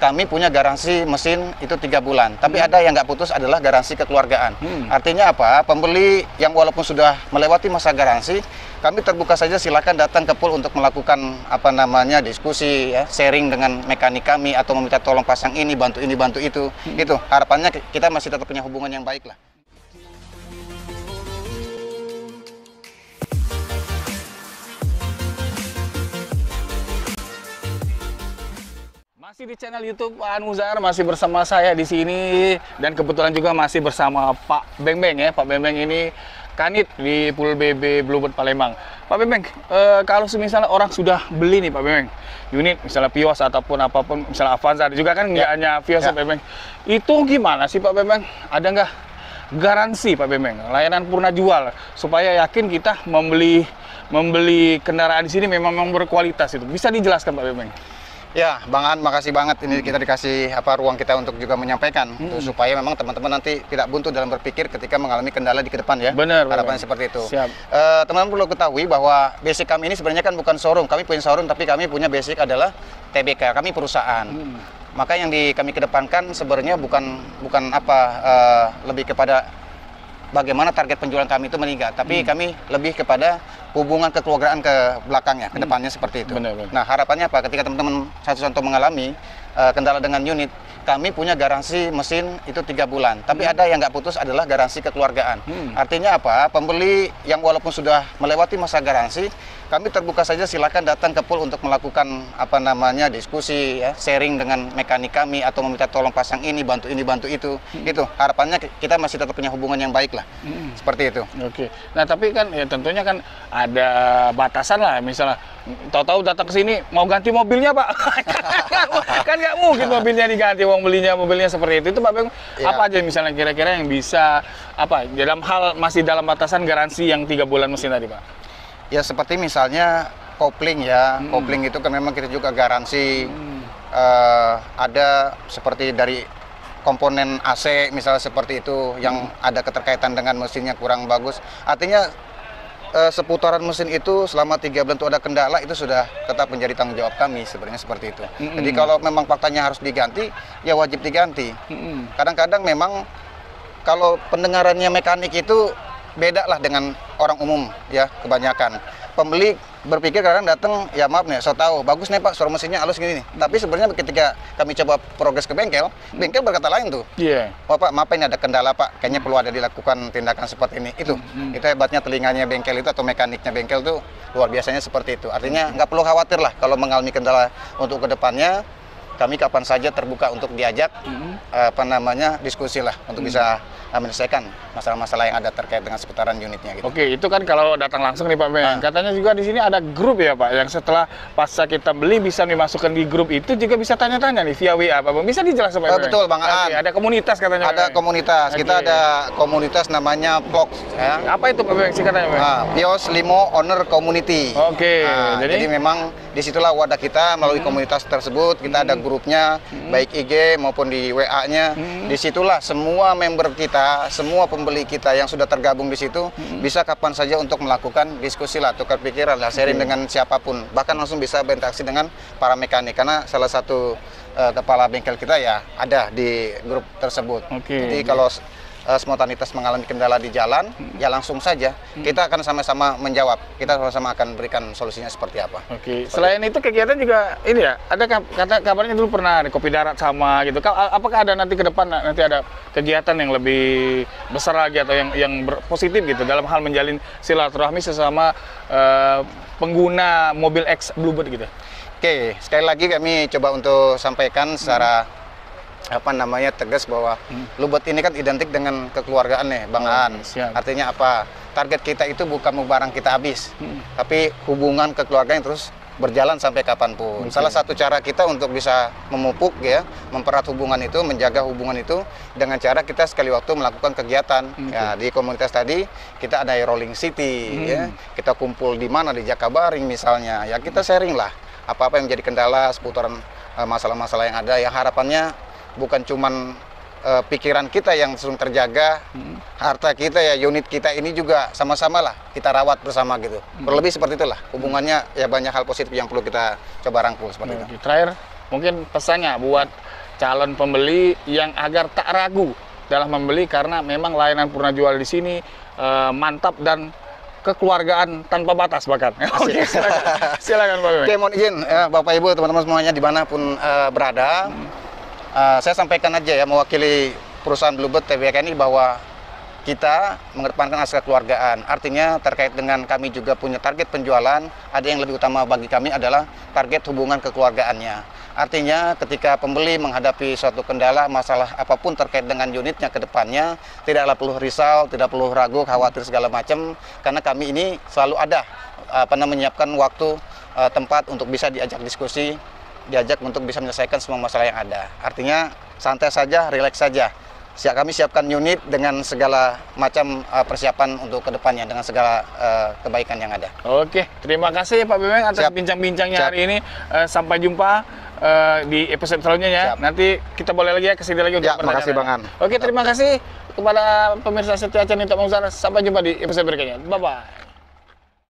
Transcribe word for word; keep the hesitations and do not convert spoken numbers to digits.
kami punya garansi mesin itu tiga bulan. Tapi hmm. ada yang nggak putus adalah garansi kekeluargaan. Hmm. Artinya apa? Pembeli yang walaupun sudah melewati masa garansi, kami terbuka saja, silakan datang ke pool untuk melakukan apa namanya diskusi, ya, sharing dengan mekanik kami atau meminta tolong pasang ini, bantu ini, bantu itu. Hmm. Itu harapannya kita masih tetap punya hubungan yang baik lah. Masih di channel YouTube Aan Muzahar, masih bersama saya di sini dan kebetulan juga masih bersama Pak Beng-Beng ya. Pak Beng-Beng ini kanit di Pool B B Bluebird Palembang. Pak Beng-Beng, e, kalau misalnya orang sudah beli nih Pak Beng-Beng, unit misalnya Vios ataupun apapun, misalnya Avanza juga kan nggak ya. hanya Vios ya, Pak Beng-Beng. Itu gimana sih Pak Beng-Beng? Ada nggak garansi Pak Beng-Beng, layanan purna jual supaya yakin kita membeli membeli kendaraan di sini memang, memang berkualitas itu? Bisa dijelaskan Pak Beng-Beng? Ya, Bang An, makasih banget ini kita dikasih apa ruang kita untuk juga menyampaikan hmm. tuh, supaya memang teman-teman nanti tidak buntu dalam berpikir ketika mengalami kendala di ke depan ya. Benar. Harapannya seperti itu. Siap. Teman-teman uh, perlu ketahui bahwa basic kami ini sebenarnya kan bukan showroom. Kami punya showroom, tapi kami punya basic adalah T B K. Kami perusahaan. Hmm. Maka yang di kami kedepankan sebenarnya bukan bukan apa uh, lebih kepada bagaimana target penjualan kami itu meningkat, tapi hmm. kami lebih kepada hubungan kekeluargaan ke belakangnya, ke depannya hmm. seperti itu. Benar, benar. Nah, harapannya apa? Ketika teman-teman satu contoh mengalami uh, kendala dengan unit, kami punya garansi mesin itu tiga bulan. Tapi hmm. ada yang nggak putus adalah garansi kekeluargaan. Hmm. Artinya apa? Pembeli yang walaupun sudah melewati masa garansi, kami terbuka saja, silakan datang ke pool untuk melakukan apa namanya diskusi, ya, sharing dengan mekanik kami atau meminta tolong pasang ini, bantu ini, bantu itu. Hmm. Itu harapannya kita masih tetap punya hubungan yang baik lah. Hmm. Seperti itu. Oke. Nah, tapi kan ya tentunya kan ada batasan lah, misalnya tahu-tahu datang ke sini mau ganti mobilnya Pak. Kan nggak mungkin mobilnya diganti, uang belinya mobilnya seperti itu. Itu Pak Beng, ya. Apa aja misalnya kira-kira yang bisa apa dalam hal masih dalam batasan garansi yang tiga bulan mesin tadi Pak? Ya seperti misalnya kopling ya, hmm. kopling itu kan memang kita juga garansi. Hmm. Uh, ada seperti dari komponen A C misalnya seperti itu yang hmm. ada keterkaitan dengan mesinnya kurang bagus. Artinya uh, seputaran mesin itu selama tiga bulan itu ada kendala, itu sudah tetap menjadi tanggung jawab kami sebenarnya seperti itu. Hmm. Jadi kalau memang faktanya harus diganti, ya wajib diganti. Kadang-kadang hmm. memang kalau pendengarannya mekanik itu beda lah dengan orang umum ya, kebanyakan pembeli berpikir kadang datang ya maaf nih, so tahu bagus nih Pak, suara mesinnya halus gini nih. Hmm. Tapi sebenarnya ketika kami coba progres ke bengkel, hmm. bengkel berkata lain tuh. Iya. Yeah. Oh Pak, maaf ini ada kendala Pak, kayaknya perlu ada dilakukan tindakan seperti ini. Itu, hmm. itu hebatnya telinganya bengkel itu atau mekaniknya bengkel tuh luar biasanya seperti itu. Artinya nggak hmm. perlu khawatir lah kalau mengalami kendala untuk kedepannya. Kami kapan saja terbuka untuk diajak hmm. apa namanya diskusi lah untuk hmm. bisa uh, menyelesaikan masalah-masalah yang ada terkait dengan seputaran unitnya gitu. Oke, itu kan kalau datang langsung nih Pak Beng. Nah. Katanya juga di sini ada grup ya Pak, yang setelah pasca kita beli bisa dimasukkan di grup itu, juga bisa tanya-tanya nih via W A Pak Beng. Bisa dijelaskan Pak Beng? Uh, betul Bang Aan. Oke, ada komunitas katanya. Ada Bang. komunitas. Oke. Kita ada komunitas namanya P L O X ya. Apa itu Pak Beng singkatannya Pak? Nah, Vios Limo Owner Community. Oke. Nah, jadi, jadi memang disitulah wadah kita melalui hmm. komunitas tersebut. Kita hmm. ada grupnya, hmm. baik I G maupun di W A-nya. Hmm. Disitulah semua member kita, semua pembeli kita yang sudah tergabung di situ hmm. bisa kapan saja untuk melakukan diskusi lah, tukar pikiran lah, sharing hmm. dengan siapapun. Bahkan langsung bisa berinteraksi dengan para mekanik, karena salah satu uh, kepala bengkel kita ya ada di grup tersebut. Okay. Jadi kalau uh, spontanitas mengalami kendala di jalan, hmm. ya langsung saja hmm. kita akan sama-sama menjawab. Kita sama-sama akan berikan solusinya seperti apa. Oke. Okay. Selain itu kegiatan juga ini ya, ada kata kabarnya dulu pernah ada kopi darat sama gitu. Apakah ada nanti ke depan nanti ada kegiatan yang lebih besar lagi atau yang yang positif gitu dalam hal menjalin silaturahmi sesama uh, pengguna mobil X Bluebird gitu? Oke, sekali lagi kami coba untuk sampaikan secara hmm. apa namanya tegas bahwa hmm. Bluebird ini kan identik dengan kekeluargaan nih Bang oh, Aan. Siap. Artinya apa? Target kita itu bukan mau barang kita habis, hmm. tapi hubungan kekeluargaan yang terus berjalan sampai kapanpun. Okay. Salah satu cara kita untuk bisa memupuk ya, mempererat hubungan itu, menjaga hubungan itu dengan cara kita sekali waktu melakukan kegiatan. Okay. Ya, di komunitas tadi kita ada Rolling City hmm. ya. Kita kumpul di mana, di Jakabaring misalnya. Ya kita sharing lah apa-apa yang menjadi kendala seputaran masalah-masalah uh, yang ada, yang harapannya bukan cuman uh, pikiran kita yang selalu terjaga, hmm. harta kita ya, unit kita ini juga sama-sama lah kita rawat bersama gitu. Hmm. Berlebih seperti itulah hubungannya, ya banyak hal positif yang perlu kita coba rangkul seperti hmm. itu. Terakhir mungkin pesannya buat calon pembeli yang agar tak ragu dalam membeli karena memang layanan Purna Jual di sini uh, mantap dan kekeluargaan tanpa batas bahkan. Oke, silakan. Silakan Pak Bebeng. Oke, mohon izin ya, Bapak Ibu, teman-teman semuanya dimanapun uh, berada. Hmm. Uh, saya sampaikan aja ya mewakili perusahaan Bluebird T B K ini bahwa kita mengedepankan asas kekeluargaan. Artinya terkait dengan kami juga punya target penjualan, ada yang lebih utama bagi kami adalah target hubungan kekeluargaannya. Artinya ketika pembeli menghadapi suatu kendala, masalah apapun terkait dengan unitnya ke depannya, tidaklah perlu risau, tidak perlu ragu, khawatir segala macam, karena kami ini selalu ada apa namanya menyiapkan waktu, uh, tempat untuk bisa diajak diskusi, diajak untuk bisa menyelesaikan semua masalah yang ada. Artinya santai saja, rileks saja. Siap, kami siapkan unit dengan segala macam uh, persiapan untuk kedepannya dengan segala uh, kebaikan yang ada. Oke, terima kasih Pak Bebeng atas bincang-bincangnya hari ini. Uh, sampai jumpa uh, di episode selanjutnya ya. Siap. Nanti kita boleh lagi ya kesini lagi untuk ya, terima kasih Bang An. Oke, terima kasih kepada pemirsa setia channel Top Muzar. Sampai jumpa di episode berikutnya. Bye bye.